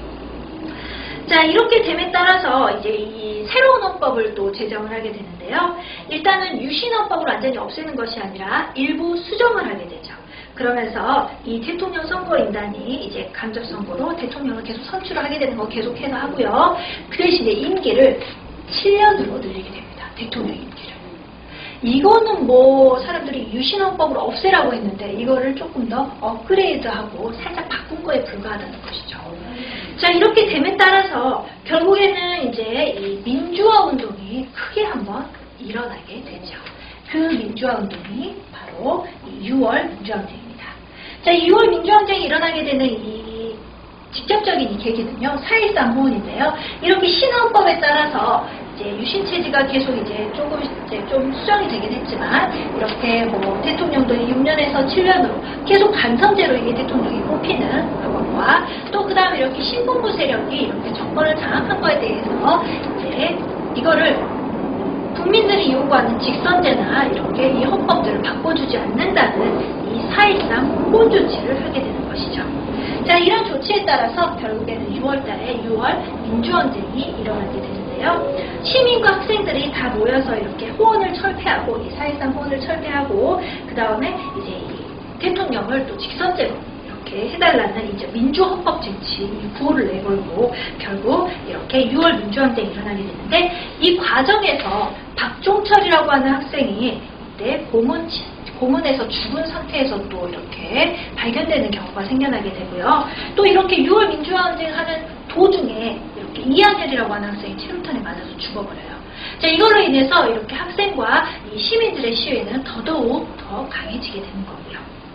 자, 이렇게 됨에 따라서 이제 이 새로운 헌법을 또 제정을 하게 되는데요. 일단은 유신헌법을 완전히 없애는 것이 아니라 일부 수정을 하게 되죠. 그러면서 이 대통령 선거인단이 이제 간접선거로 대통령을 계속 선출을 하게 되는 거 계속해서 하고요. 그 대신에 임기를 칠 년으로 늘리게 됩니다. 대통령 임기를. 이거는 뭐 사람들이 유신헌법을 없애라고 했는데 이거를 조금 더 업그레이드하고 살짝 바꾼 거에 불과하다는 것이죠. 자, 이렇게 됨에 따라서 결국에는 이제 이 민주화 운동이 크게 한번 일어나게 되죠. 그 민주화 운동이 바로 이 유월 민주항쟁입니다. 자, 유월 민주항쟁이 일어나게 되는 이 직접적인 이 계기는요, 사일삼 호원인데요. 이렇게 신헌법에 따라서 이제 유신체제가 계속 이제 조금 이제 좀 수정이 되긴 했지만 이렇게 뭐 대통령도 육 년에서 칠 년으로 계속 간선제로 이게 대통령이 뽑히는 그것과 또 그 다음에 이렇게 신군부 세력이 이렇게 정권을 장악한 거에 대해서 이제 이거를 국민들이 요구하는 직선제나 이렇게 이 헌법들을 바꿔주지 않는다는 이 사일삼 호원 조치를 하게 되는 것이죠. 자, 이런 조치에 따라서 결국에는 유월 달에 유월 민주항쟁이 일어나게 되는데요. 시민과 학생들이 다 모여서 이렇게 호원을 철폐하고 이 사일삼 호원을 철폐하고 그 다음에 이제 이 대통령을 또 직선제로 이렇게 해달라는 이제 민주헌법 쟁취 구호를 내걸고 결국 이렇게 유월 민주항쟁이 일어나게 되는데 이 과정에서 박종철이라고 하는 학생이 이때 고문 고문에서 죽은 상태에서 또 이렇게 발견되는 경우가 생겨나게 되고요. 또 이렇게 유월 민주항쟁 하는 도중에 이렇게 이한열이라고 하는 학생이 체류탄에 맞아서 죽어버려요. 자, 이걸로 인해서 이렇게 학생과 이 시민들의 시위는 더더욱 더 강해지게 되는 거고요.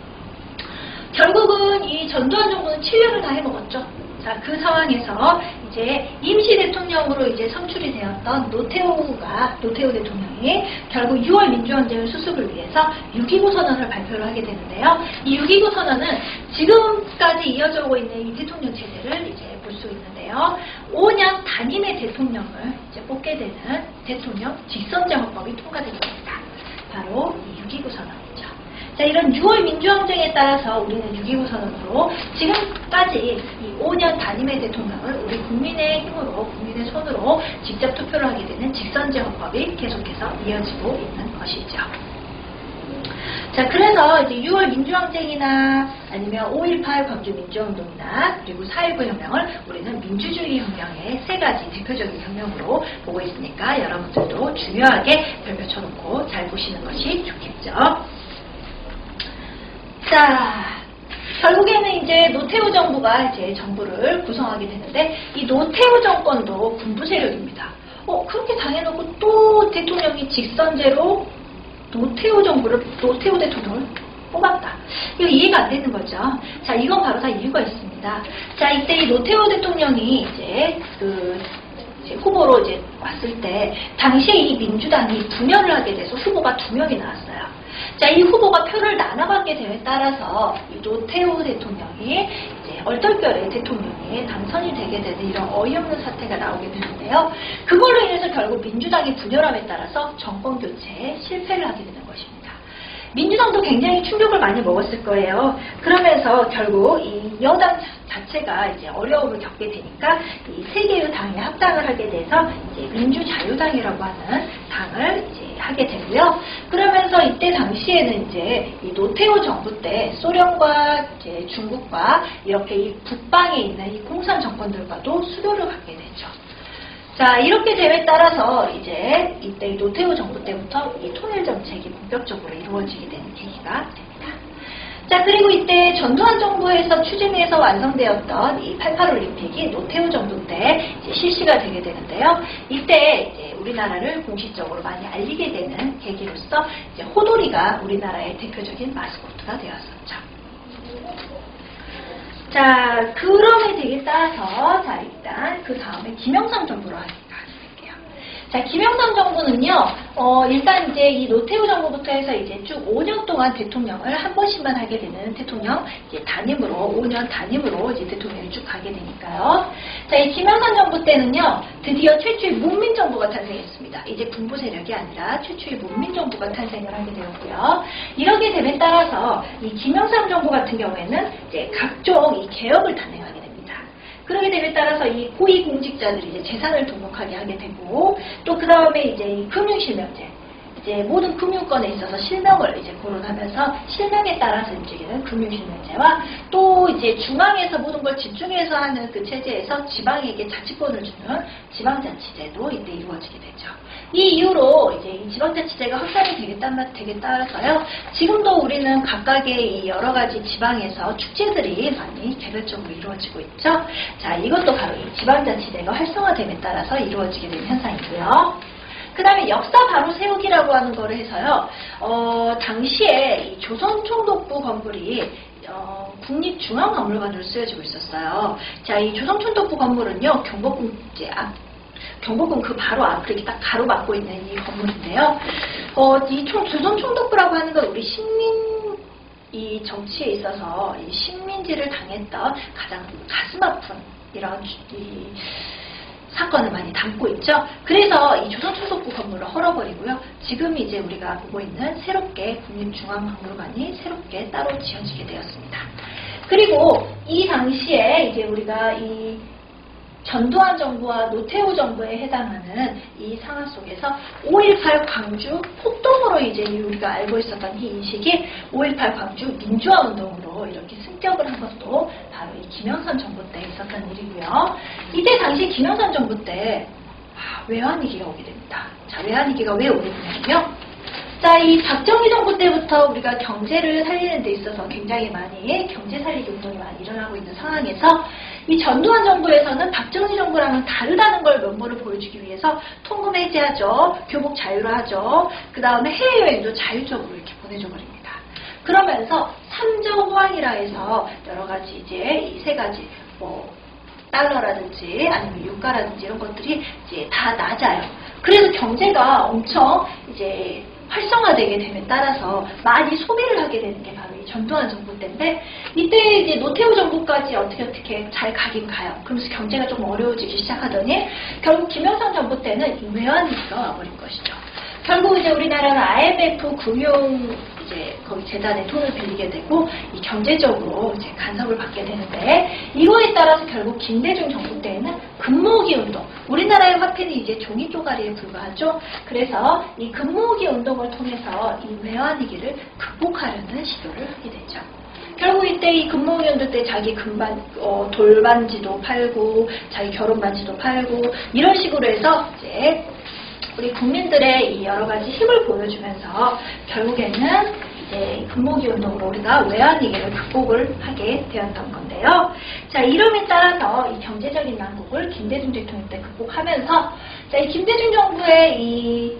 결국은 이 전두환 정부는 칠 년을 다 해먹었죠. 자, 그 상황에서 이제 임시 대통령으로 이제 선출이 되었던 노태우가, 노태우 대통령이 결국 유월 민주항쟁을 수습을 위해서 육이구 선언을 발표를 하게 되는데요. 이 육이구 선언은 지금까지 이어져 오고 있는 이 대통령 체제를 이제 볼 수 있는데요. 오 년 단임의 대통령을 이제 뽑게 되는 대통령 직선제 헌법이 통과된 겁니다. 바로 이 육이구 선언이죠. 자, 이런 유월 민주항쟁에 따라서 우리는 육이구 선언으로 지금까지 이 오 년 단임의 대통령을 우리 국민의 힘으로, 국민의 손으로 직접 투표를 하게 되는 직선제 헌법이 계속해서 이어지고 있는 것이죠. 자, 그래서 이제 유월 민주항쟁이나 아니면 오일팔 광주민주운동이나 그리고 사 일구 혁명을 우리는 민주주의 혁명의 세 가지 대표적인 혁명으로 보고 있으니까 여러분들도 중요하게 별표 쳐놓고 잘 보시는 것이 좋겠죠. 자, 결국에는 이제 노태우 정부가 이제 정부를 구성하게 되는데 이 노태우 정권도 군부 세력입니다. 어, 그렇게 당해놓고 또 대통령이 직선제로 노태우 정부를, 노태우 대통령을 뽑았다. 이거 이해가 안 되는 거죠. 자, 이건 바로 다 이유가 있습니다. 자, 이때 이 노태우 대통령이 이제 그 이제 후보로 이제 왔을 때 당시에 이 민주당이 분열을 하게 돼서 후보가 두 명이 나왔어요. 자, 이 후보가 표를 나눠받게 됨에 따라서 이 노태우 대통령이 이제 얼떨결에 대통령이 당선이 되게 되는 이런 어이없는 사태가 나오게 되는데요. 그걸로 인해서 결국 민주당이 분열함에 따라서 정권 교체에 실패를 하게 되는 것입니다. 민주당도 굉장히 충격을 많이 먹었을 거예요. 그러면서 결국 이 여당 자체가 이제 어려움을 겪게 되니까 이 세 개의 당에 합당을 하게 돼서 이제 민주자유당이라고 하는 당을 이제 하게 되고요. 그러면서 이때 당시에는 이제 이 노태우 정부 때 소련과 이제 중국과 이렇게 이 북방에 있는 이 공산 정권들과도 수교를 갖게 되죠. 자, 이렇게 됨에 따라서 이제 이때 이 노태우 정부 때부터 이 통일 정책이 본격적으로 이루어지게 되는 계기가 됩니다. 자, 그리고 이때 전두환 정부에서 추진해서 완성되었던 이 팔팔 올림픽이 노태우 정부 때 이제 실시가 되게 되는데요. 이때 이제 우리나라를 공식적으로 많이 알리게 되는 계기로서 이제 호돌이가 우리나라의 대표적인 마스코트가 되었었죠. 자, 그럼에 되게 따라서 자, 일단 그 다음에 김영삼 정부로 할게요. 자, 김영삼 정부는요, 어, 일단 이제 이 노태우 정부부터 해서 이제 쭉 오 년 동안 대통령을 한 번씩만 하게 되는 대통령, 이제 단임으로, 오 년 단임으로 이제 대통령이 쭉 가게 되니까요. 자, 이 김영삼 정부 때는요, 드디어 최초의 문민정부가 탄생했습니다. 이제 군부 세력이 아니라 최초의 문민정부가 탄생을 하게 되었고요. 이렇게 됨에 따라서 이 김영삼 정부 같은 경우에는 이제 각종 이 개혁을 단행하게 됩니다. 그러게 됨에 따라서 이 고위공직자들이 이제 재산을 등록하게 하게 되고, 또 그 다음에 이제 이 금융실명제, 이제 모든 금융권에 있어서 실명을 이제 거론하면서 실명에 따라서 움직이는 금융실명제와 또 이제 중앙에서 모든 걸 집중해서 하는 그 체제에서 지방에게 자치권을 주는 지방자치제도 이때 이루어지게 되죠. 이 이후로 이제 이 지방자치제가 확산이 되겠다, 되게 따라서요. 지금도 우리는 각각의 이 여러 가지 지방에서 축제들이 많이 개별적으로 이루어지고 있죠. 자, 이것도 바로 이 지방자치제가 활성화됨에 따라서 이루어지게 되는 현상이고요. 그 다음에 역사 바로 세우기라고 하는 거를 해서요, 어, 당시에 이 조선총독부 건물이 어, 국립중앙박물관으로 쓰여지고 있었어요. 자, 이 조선총독부 건물은요, 경복궁 이제 앞, 경복궁 그 바로 앞을 이렇게 딱 가로막고 있는 이 건물인데요. 어, 이 총, 조선총독부라고 하는 건 우리 식민 이 정치에 있어서 이 식민지를 당했던 가장 가슴 아픈 이런 이 사건을 많이 담고 있죠. 그래서 이 조선총독부 건물을 헐어버리고요. 지금 이제 우리가 보고 있는 새롭게 국립중앙박물관이 새롭게 따로 지어지게 되었습니다. 그리고 이 당시에 이제 우리가 이 전두환 정부와 노태우 정부에 해당하는 이 상황 속에서 오일팔 광주 폭동으로 이제 우리가 알고 있었던 이 인식이 오일팔 광주 민주화 운동으로 이렇게 승격을 한 것도 바로 이 김영삼 정부 때 있었던 일이고요. 이때 당시 김영삼 정부 때 아, 외환위기가 오게 됩니다. 자, 외환위기가 왜 오게 되냐면요. 자, 이 박정희 정부 때부터 우리가 경제를 살리는 데 있어서 굉장히 많이 경제 살리기 운동이 많이 일어나고 있는 상황에서 이 전두환 정부에서는 박정희 정부랑은 다르다는 걸 면모를 보여주기 위해서 통금 해제하죠. 교복 자유화하죠. 그 다음에 해외여행도 자율적으로 이렇게 보내줘 버립니다. 그러면서 삼저 호황이라 해서 여러 가지 이제 이 세 가지 뭐 달러라든지 아니면 유가라든지 이런 것들이 이제 다 낮아요. 그래서 경제가 엄청 이제 활성화되게 됨에 따라서 많이 소비를 하게 되는 게 바로 이 전두환 정부 때인데, 이때 이제 노태우 정부까지 어떻게 어떻게 잘 가긴 가요. 그러면서 경제가 좀 어려워지기 시작하더니 결국 김영삼 정부 때는 외환위기가 와버린 것이죠. 결국 이제 우리나라는 아이엠에프 금융 이제 거기 재단의 돈을 빌리게 되고 이 경제적으로 이제 간섭을 받게 되는데 이거에 따라서 결국 김대중 정부 때에는 금모으기 운동, 우리나라의 화폐는 이제 종이 쪼가리에 불과하죠. 그래서 이 금모으기 운동을 통해서 이 외환위기를 극복하려는 시도를 하게 되죠. 결국 이때 이 금모으기 운동 때 자기 금반, 어, 돌반지도 팔고 자기 결혼반지도 팔고 이런 식으로 해서 이제 우리 국민들의 이 여러 가지 힘을 보여주면서 결국에는 이제 금모으기 운동으로 우리가 외환위기를 극복을 하게 되었던 건데요. 자, 이름에 따라서 이 경제적인 난국을 김대중 대통령 때 극복하면서 자, 이 김대중 정부의 이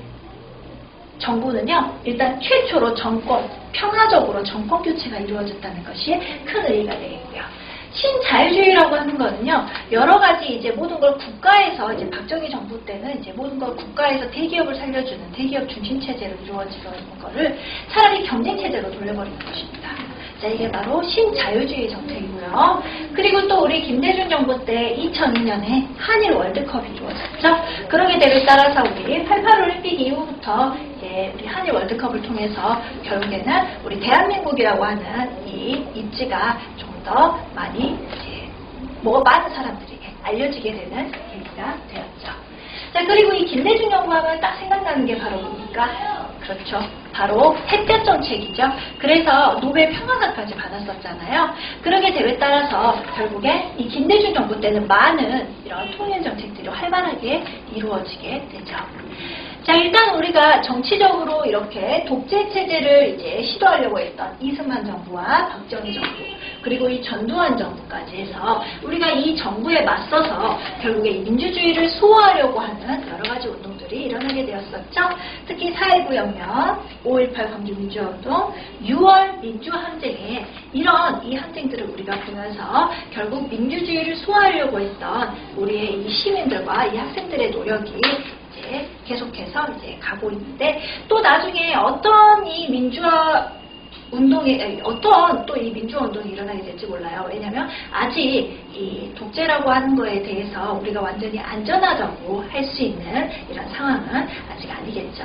정부는요, 일단 최초로 정권, 평화적으로 정권 교체가 이루어졌다는 것이 큰 의의가 되겠고요. 신자유주의라고 하는 거는요, 여러 가지 이제 모든 걸 국가에서, 이제 박정희 정부 때는 이제 모든 걸 국가에서 대기업을 살려주는 대기업 중심 체제로 이루어지고 있는 거를 차라리 경쟁 체제로 돌려버리는 것입니다. 자, 이게 바로 신자유주의 정책이고요. 그리고 또 우리 김대중 정부 때 이천이 년에 한일 월드컵이 이루어졌죠. 그러게 됨에 따라서 우리 팔십팔 올림픽 이후부터 이제 우리 한일 월드컵을 통해서 결국에는 우리 대한민국이라고 하는 이 입지가 좀 더 많이 이제 뭐 많은 사람들에게 알려지게 되는 계기가 되었죠. 자, 그리고 이 김대중 정부하면 딱 생각나는 게 바로 뭡니까? 그렇죠. 바로 햇볕 정책이죠. 그래서 노벨 평화상까지 받았었잖아요. 그러게 됨에 따라서 결국에 이 김대중 정부 때는 많은 이런 통일 정책들이 활발하게 이루어지게 되죠. 자, 일단 우리가 정치적으로 이렇게 독재 체제를 이제 시도하려고 했던 이승만 정부와 박정희 정부, 그리고 이 전두환 정부까지 해서 우리가 이 정부에 맞서서 결국에 이 민주주의를 수호하려고 하는 여러 가지 운동들이 일어나게 되었었죠. 특히 사일구 혁명, 오일팔 광주 민주화운동, 유월 민주항쟁에 이런 이 항쟁들을 우리가 보면서 결국 민주주의를 수호하려고 했던 우리의 이 시민들과 이 학생들의 노력이 이제 계속해서 이제 가고 있는데, 또 나중에 어떤 이 민주화 운동이, 어떤 또 이 민주화 운동이 일어나게 될지 몰라요. 왜냐하면 아직 이 독재라고 하는 거에 대해서 우리가 완전히 안전하다고 할 수 있는 이런 상황은 아직 아니겠죠.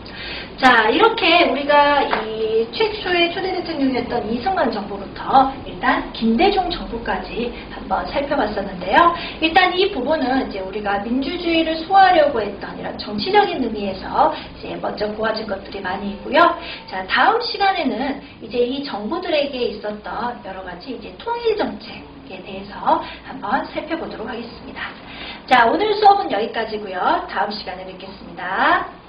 자, 이렇게 우리가 이 최초의 초대 대통령이었던 이승만 정부부터 일단 김대중 정부까지 한번 살펴봤었는데요. 일단 이 부분은 이제 우리가 민주주의를 수호하려고 했던 이런 정치적인 의미에서 이제 먼저 보아진 것들이 많이 있고요. 자, 다음 시간에는 이제 이 정부들에게 있었던 여러 가지 이제 통일 정책에 대해서 한번 살펴보도록 하겠습니다. 자, 오늘 수업은 여기까지고요. 다음 시간에 뵙겠습니다.